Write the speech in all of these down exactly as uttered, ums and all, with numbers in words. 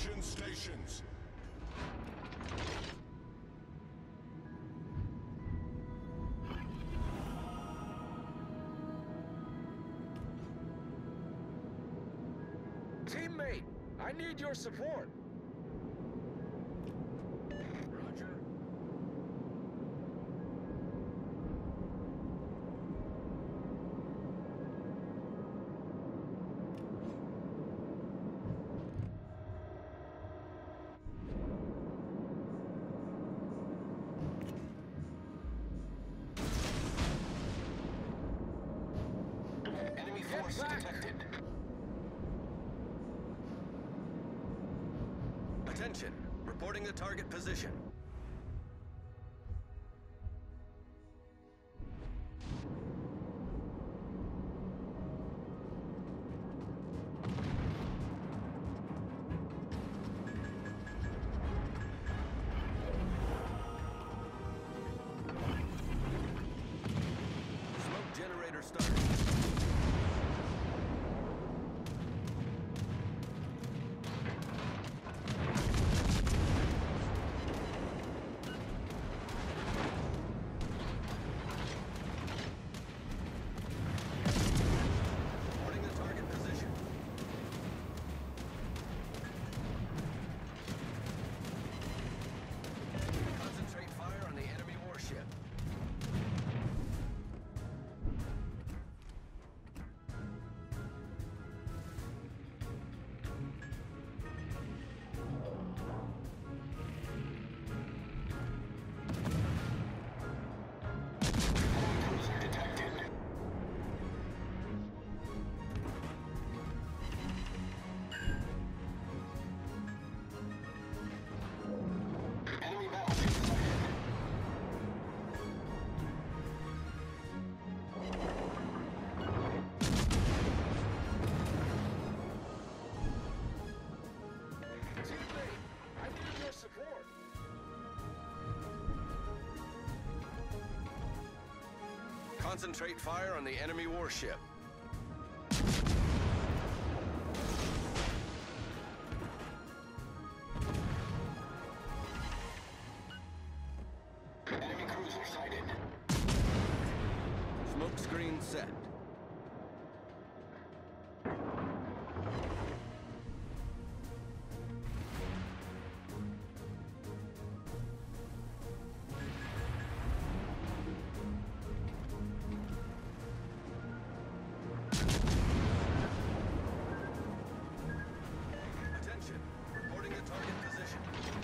Extraction stations. Teammate, I need your support. Roger. Enemy force detected. Attention, reporting the target position. Smoke generator started. Reporting the target position. Concentrate fire on the enemy warship. Cruiser detected. Enemy battleship sighted. Teammate, I need your support. Concentrate fire on the enemy warship. Enemy cruiser sighted. Smoke screen set. Attention, reporting the target position.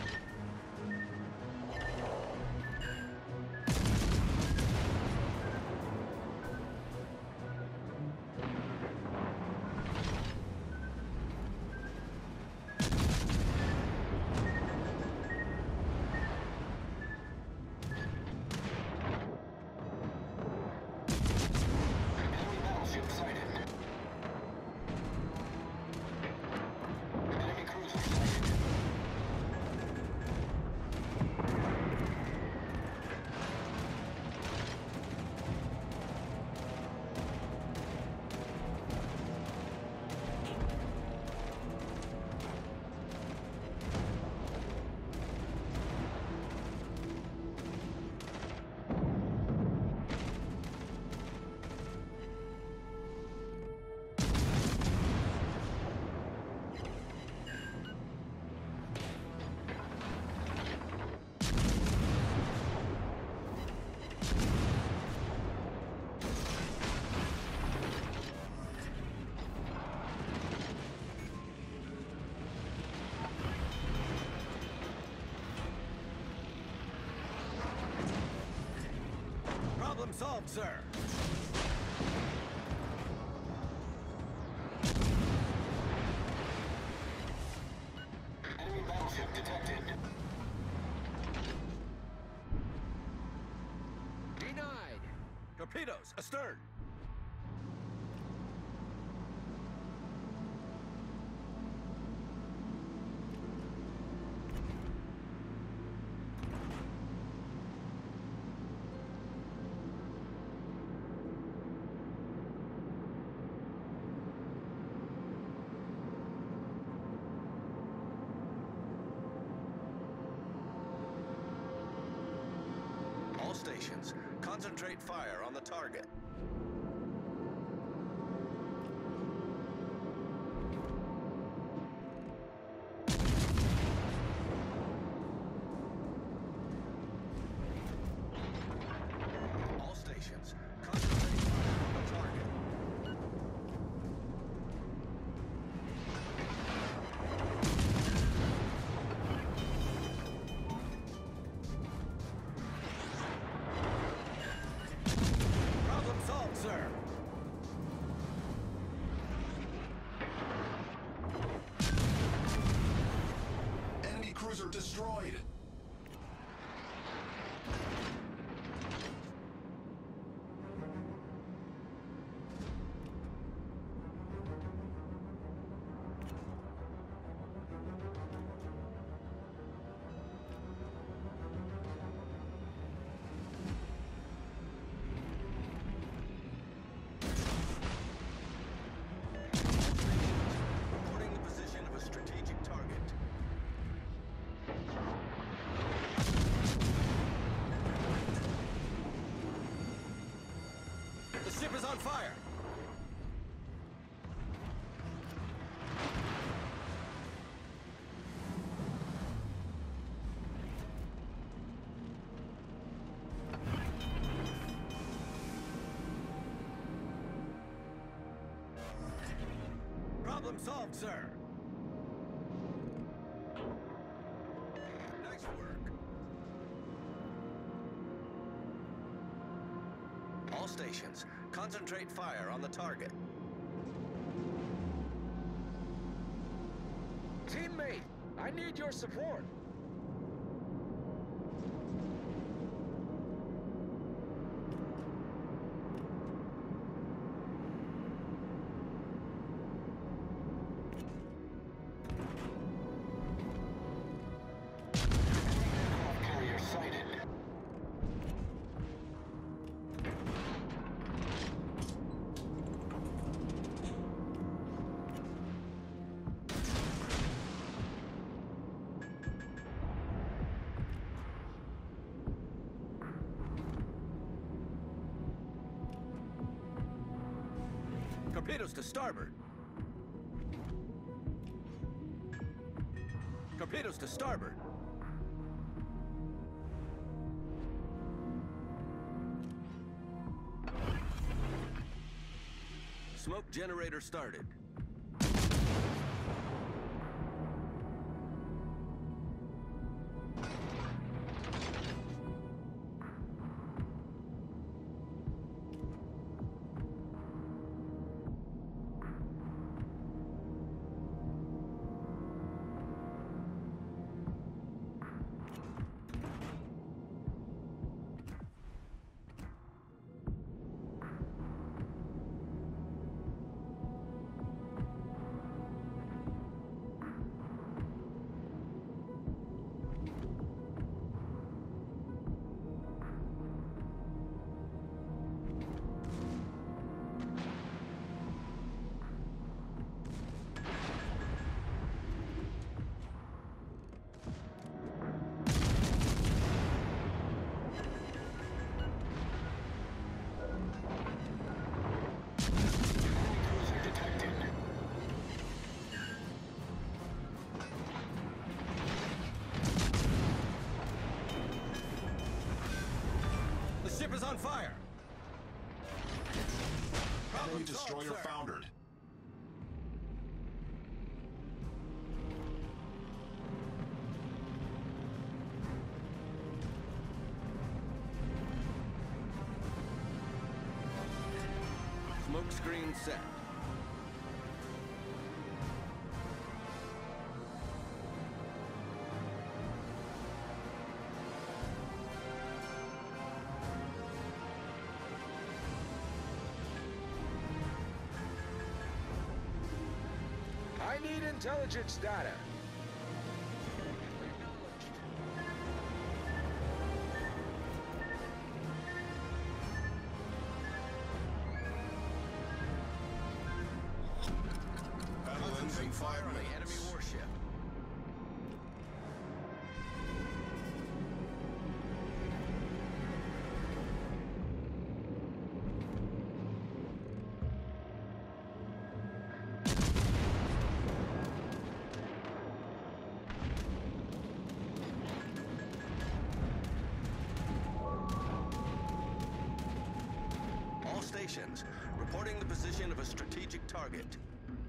Enemy battleship sighted. Enemy cruiser sighted. Problem solved, sir. Enemy battleship detected. Denied. Torpedoes, astern. stations, concentrate fire on the target. All stations, concentrate fire on the target. Problem solved, sir. Enemy cruiser destroyed. Reporting the position of a strategic target. The ship is on fire! Problem solved, sir. Nice work. All stations, concentrate fire on the target. Teammate, I need your support. Aircraft carrier sighted. Torpedoes to starboard. Torpedoes to starboard. Smoke generator started. Cruiser detected. The ship is on fire. Problem Enemy solved, destroyer sir. foundered. Smoke screen set. I need intelligence data. Concentrate fire on the enemy warship. stations. Reporting the position of a strategic target.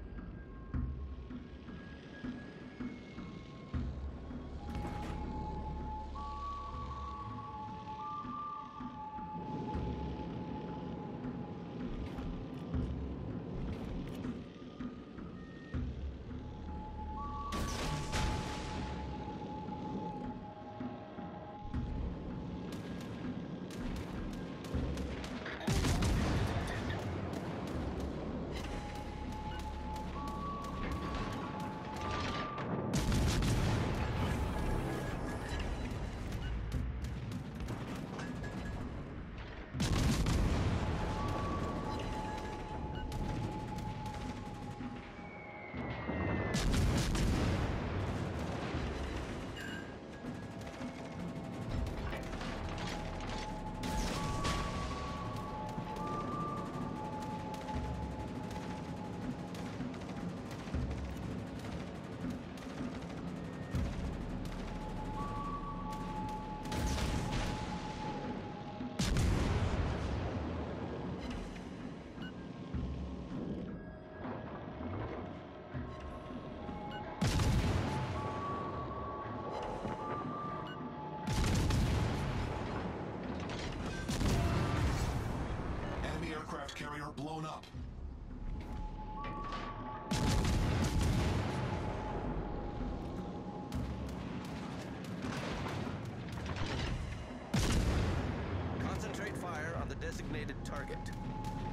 Aircraft carrier blown up. Concentrate fire on the designated target.